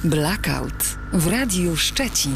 Blackout w Radiu Szczecin.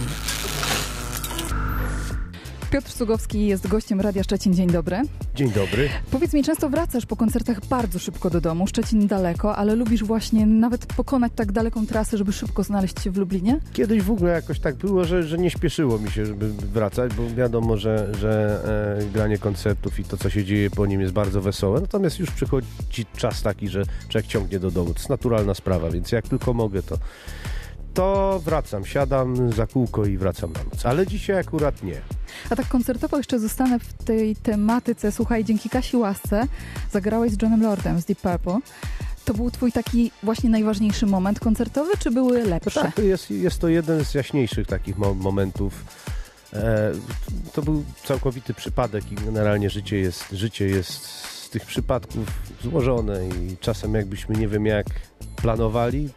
Piotr Cugowski jest gościem Radia Szczecin. Dzień dobry. Dzień dobry. Powiedz mi, często wracasz po koncertach bardzo szybko do domu. Szczecin daleko, ale lubisz właśnie nawet pokonać tak daleką trasę, żeby szybko znaleźć się w Lublinie? Kiedyś w ogóle jakoś tak było, że nie śpieszyło mi się, żeby wracać, bo wiadomo, że granie koncertów i to, co się dzieje po nim jest bardzo wesołe. Natomiast już przychodzi czas taki, że człowiek ciągnie do domu. To jest naturalna sprawa, więc jak tylko mogę, to wracam, siadam za kółko i wracam na noc. Ale dzisiaj akurat nie. A tak koncertowo jeszcze zostanę w tej tematyce. Słuchaj, dzięki Kasi Łasce zagrałeś z Johnem Lordem z Deep Purple. To był twój taki właśnie najważniejszy moment koncertowy, czy były lepsze? Tak, jest to jeden z jaśniejszych takich momentów. To był całkowity przypadek i generalnie życie jest z tych przypadków złożone i czasem jakbyśmy nie wiem jak planowali,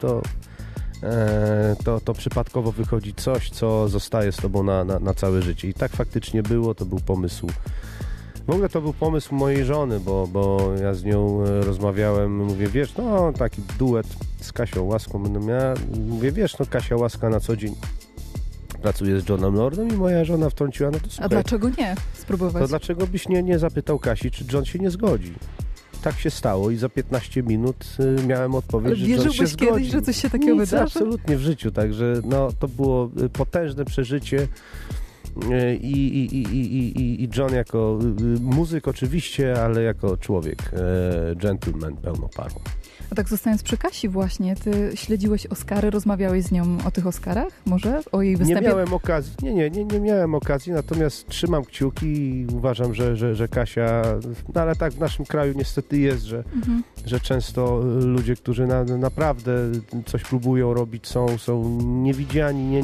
to przypadkowo wychodzi coś, co zostaje z tobą na całe życie. I tak faktycznie było, to był pomysł. W ogóle to był pomysł mojej żony, bo ja z nią rozmawiałem, mówię, wiesz, no taki duet z Kasią Łaską będę miała. Mówię, wiesz, no Kasia Łaska na co dzień pracuje z Johnem Lordem i moja żona wtrąciła, no to słuchaj. A dlaczego nie spróbować? To dlaczego byś nie zapytał Kasi, czy John się nie zgodzi? Tak się stało i za 15 minut miałem odpowiedź, że John się zgodzi. Kiedyś, że coś się takiego wydarzy? Absolutnie w życiu, także no, to było potężne przeżycie i John jako muzyk oczywiście, ale jako człowiek, gentleman pełną parą. A tak zostając przy Kasi właśnie, ty śledziłeś Oscary, rozmawiałeś z nią o tych Oscarach? Może? O jej występie? Nie miałem okazji, nie miałem okazji, natomiast trzymam kciuki i uważam, że Kasia, no ale tak w naszym kraju niestety jest, że często ludzie, którzy naprawdę coś próbują robić, są niewidziani,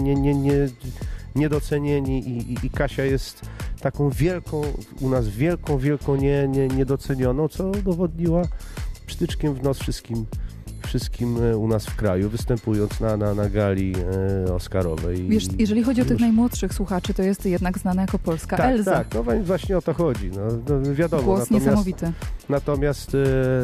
niedocenieni i Kasia jest taką wielką, u nas wielką niedocenioną, co udowodniła przytyczkiem w nos wszystkim u nas w kraju, występując na gali oscarowej. Wiesz, jeżeli chodzi o tych najmłodszych słuchaczy, to jest jednak znana jako polska Elza. Tak, no właśnie o to chodzi. No, wiadomo. Głos niesamowity. Natomiast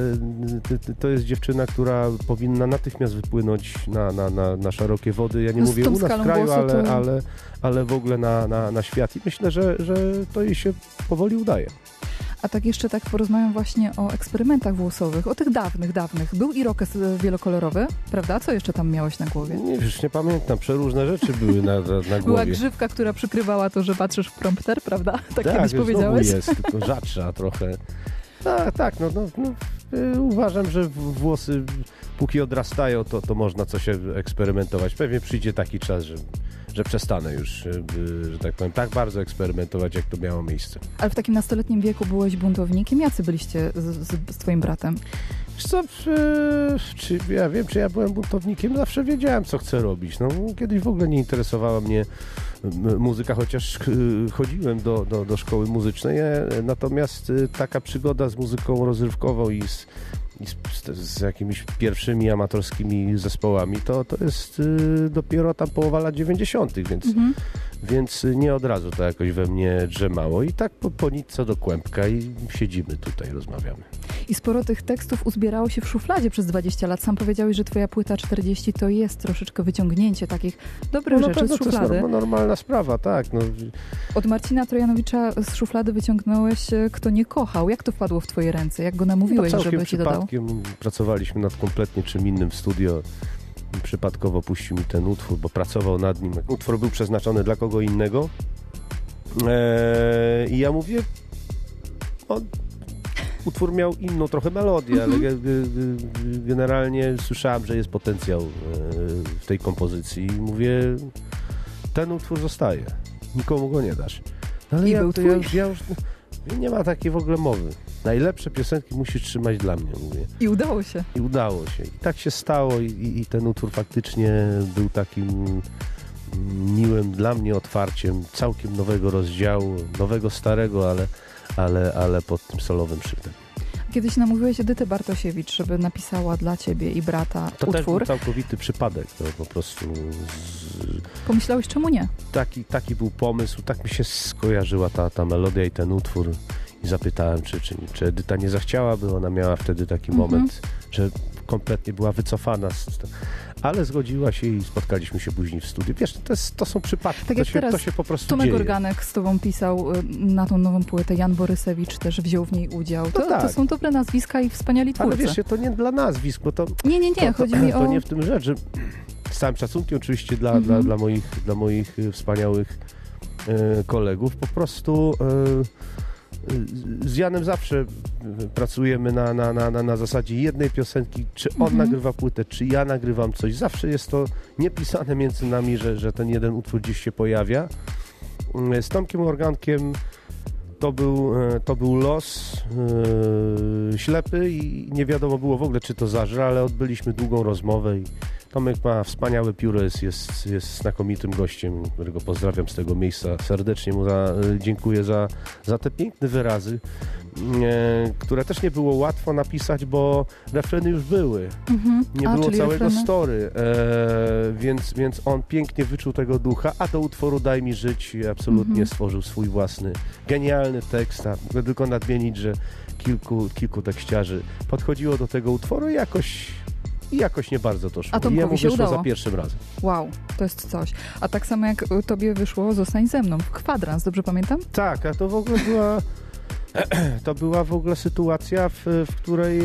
to jest dziewczyna, która powinna natychmiast wypłynąć na szerokie wody. Ja nie mówię u nas w kraju, ale w ogóle na świat. I myślę, że to jej się powoli udaje. A tak jeszcze porozmawiam właśnie o eksperymentach włosowych, o tych dawnych. Był irokez wielokolorowy, prawda? Co jeszcze tam miałeś na głowie? Już nie pamiętam, przeróżne rzeczy były na głowie. Była grzywka, która przykrywała to, że patrzysz w prompter, prawda? Tak kiedyś powiedziałeś? Tak, jest, tylko rzadsza trochę. Tak, uważam, że włosy póki odrastają, to można coś eksperymentować. Pewnie przyjdzie taki czas, że przestanę już, że tak powiem, tak bardzo eksperymentować, jak to miało miejsce. Ale w takim nastoletnim wieku byłeś buntownikiem? Jacy byliście z twoim bratem? Wiesz co, czy ja byłem buntownikiem? Zawsze wiedziałem, co chcę robić. No, kiedyś w ogóle nie interesowała mnie muzyka, chociaż chodziłem do szkoły muzycznej, natomiast taka przygoda z muzyką rozrywkową i z jakimiś pierwszymi amatorskimi zespołami, to jest dopiero tam połowa lat 90., więc nie od razu to jakoś we mnie drzemało. I tak po nitce do kłębka i siedzimy tutaj, rozmawiamy. I sporo tych tekstów uzbierało się w szufladzie przez 20 lat. Sam powiedziałeś, że twoja płyta 40 to jest troszeczkę wyciągnięcie takich dobrych rzeczy z szuflady. To jest normalna sprawa, tak. No. Od Marcina Trojanowicza z szuflady wyciągnąłeś Kto nie kochał. Jak to wpadło w twoje ręce? Jak go namówiłeś, żeby ci dodał? Pracowaliśmy nad kompletnie czym innym w studio. Przypadkowo puścił mi ten utwór, bo pracował nad nim. Utwór był przeznaczony dla kogo innego. I ja mówię, utwór miał inną trochę melodię, ale generalnie słyszałem, że jest potencjał w tej kompozycji. I mówię, ten utwór zostaje. Nikomu go nie dasz. Ale I ja był już nie ma takiej w ogóle mowy. Najlepsze piosenki musisz trzymać dla mnie, mówię. I udało się. I tak się stało i ten utwór faktycznie był takim miłym dla mnie otwarciem całkiem nowego rozdziału, nowego, starego, ale pod tym solowym szyfrem. Kiedyś namówiłeś Edytę Bartosiewicz, żeby napisała dla ciebie i brata to utwór. To też był całkowity przypadek. To po prostu... Pomyślałeś, czemu nie? Taki był pomysł, tak mi się skojarzyła ta melodia i ten utwór. I zapytałem, czy Edyta nie zachciałaby. Ona miała wtedy taki moment, że kompletnie była wycofana. ale zgodziła się i spotkaliśmy się później w studiu. Wiesz, to są przypadki, Tak jak teraz to się po prostu Tomek dzieje. Organek z tobą pisał na tą nową płytę, Jan Borysewicz też wziął w niej udział. To, tak. to są dobre nazwiska i wspaniali twórcy. Ale wiesz, to nie dla nazwisk, bo to... Nie, chodzi mi To o... nie w tym rzecz, że z całym szacunkiem oczywiście dla moich wspaniałych kolegów, po prostu z Janem zawsze pracujemy na zasadzie jednej piosenki, czy on nagrywa płytę, czy ja nagrywam coś. Zawsze jest to niepisane między nami, że ten jeden utwór gdzieś się pojawia. Z Tomkiem Organkiem to był los ślepy i nie wiadomo było w ogóle, czy to zażre, ale odbyliśmy długą rozmowę i Tomek ma wspaniałe pióro, jest znakomitym gościem, którego pozdrawiam z tego miejsca. Serdecznie mu dziękuję za te piękne wyrazy, które też nie było łatwo napisać, bo refreny już były. Nie było całego refreny? story, więc on pięknie wyczuł tego ducha, a do utworu Daj mi żyć absolutnie stworzył swój własny, genialny tekst. A mogę tylko nadmienić, że kilku tekściarzy podchodziło do tego utworu i jakoś nie bardzo to szło. A Tomkowi jemu się wyszło udało. za pierwszym razem. Wow, to jest coś. A tak samo jak tobie wyszło Zostań ze mną, Kwadrans, dobrze pamiętam? Tak, a to w ogóle była w ogóle sytuacja, w której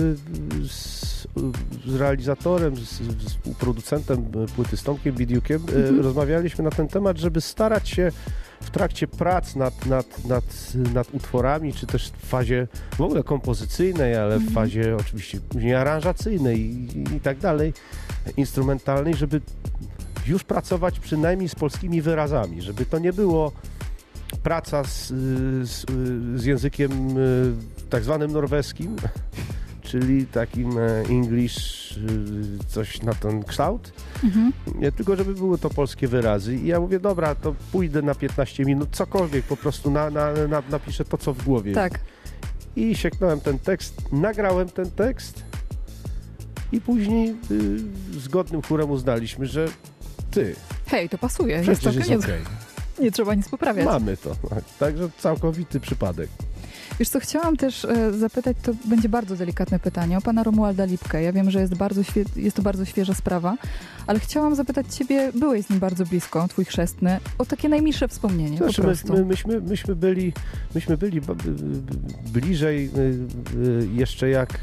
z realizatorem, z producentem płyty, z Tomkiem Bidiukiem rozmawialiśmy na ten temat, żeby starać się w trakcie prac nad utworami, czy też w fazie w ogóle kompozycyjnej, ale w fazie oczywiście później aranżacyjnej i tak dalej, instrumentalnej, żeby już pracować przynajmniej z polskimi wyrazami, żeby to nie było praca z językiem tak zwanym norweskim, czyli takim English, coś na ten kształt, nie, tylko żeby były to polskie wyrazy. I ja mówię, dobra, to pójdę na 15 minut, cokolwiek, po prostu napiszę to, co w głowie. Tak. I sięgnąłem ten tekst, nagrałem ten tekst i później zgodnym chórem uznaliśmy, że Hej, to pasuje. Jest przecież całkiem jest okej. nie trzeba nic poprawiać. Mamy to. Także całkowity przypadek. Wiesz co, chciałam też zapytać, to będzie bardzo delikatne pytanie, o pana Romualda Lipkę. Ja wiem, że jest to bardzo świeża sprawa, ale chciałam zapytać ciebie, byłeś z nim bardzo blisko, twój chrzestny, o takie najmilsze wspomnienie, Znaczy, po prostu. myśmy byli bliżej jeszcze jak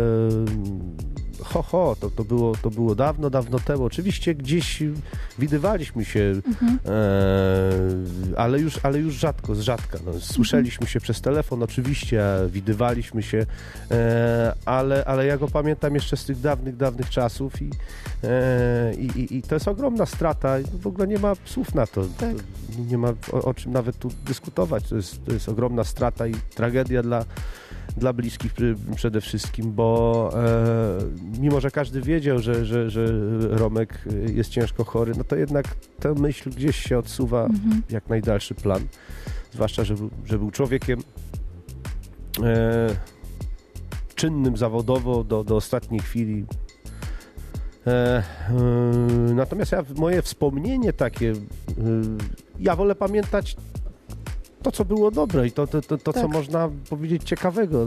to było dawno temu. Oczywiście gdzieś widywaliśmy się, ale już rzadko, z rzadka. No, słyszeliśmy się przez telefon, oczywiście, widywaliśmy się, ale ja go pamiętam jeszcze z tych dawnych czasów i to jest ogromna strata. W ogóle nie ma słów na to. Tak. Nie ma o czym nawet tu dyskutować. To jest ogromna strata i tragedia dla bliskich przede wszystkim, bo mimo, że każdy wiedział, że Romek jest ciężko chory, no to jednak tę myśl gdzieś się odsuwa w jak najdalszy plan. Zwłaszcza, że był człowiekiem czynnym zawodowo do ostatniej chwili. Natomiast moje wspomnienie takie, ja wolę pamiętać to, co było dobre i to Tak. co można powiedzieć ciekawego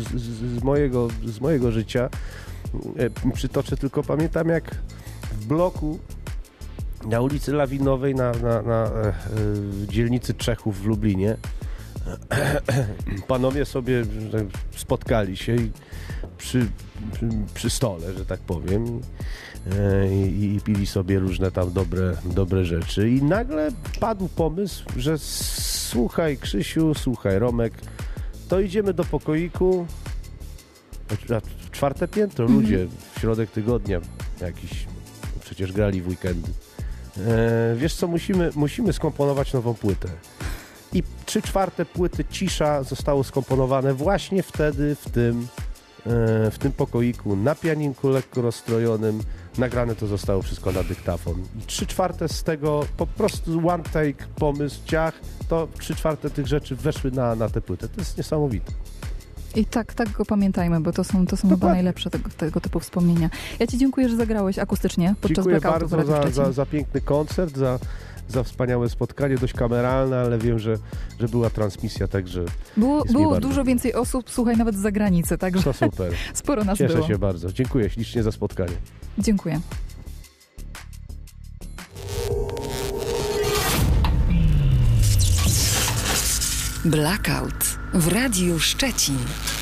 z mojego życia. Przytoczę tylko, pamiętam jak w bloku na ulicy Lawinowej na dzielnicy Czechów w Lublinie panowie sobie spotkali się przy stole, że tak powiem, i pili sobie różne tam dobre rzeczy i nagle padł pomysł, że słuchaj Krzysiu, słuchaj Romek, to idziemy do pokoiku, w 4. piętro, ludzie, w środek tygodnia jakiś, przecież grali w weekendy. Wiesz co, musimy skomponować nową płytę. I 3/4 płyty Cisza zostało skomponowane właśnie wtedy w tym pokoiku, na pianinku lekko rozstrojonym. Nagrane to zostało wszystko na dyktafon. I 3/4 z tego po prostu one take, pomysł, ciach, to 3/4 tych rzeczy weszły na tę płytę. To jest niesamowite. I tak go pamiętajmy, bo to są chyba najlepsze tego typu wspomnienia. Ja ci dziękuję, że zagrałeś akustycznie podczas Dziękuję Blackoutu w bardzo Radiu Szczecin. za piękny koncert, za wspaniałe spotkanie, dość kameralne, ale wiem, że była transmisja, także Było dużo więcej osób, słuchaj, nawet z zagranicy, także to super. sporo nas Cieszę było. się bardzo. Dziękuję ślicznie za spotkanie. Dziękuję. Blackout w Radiu Szczecin.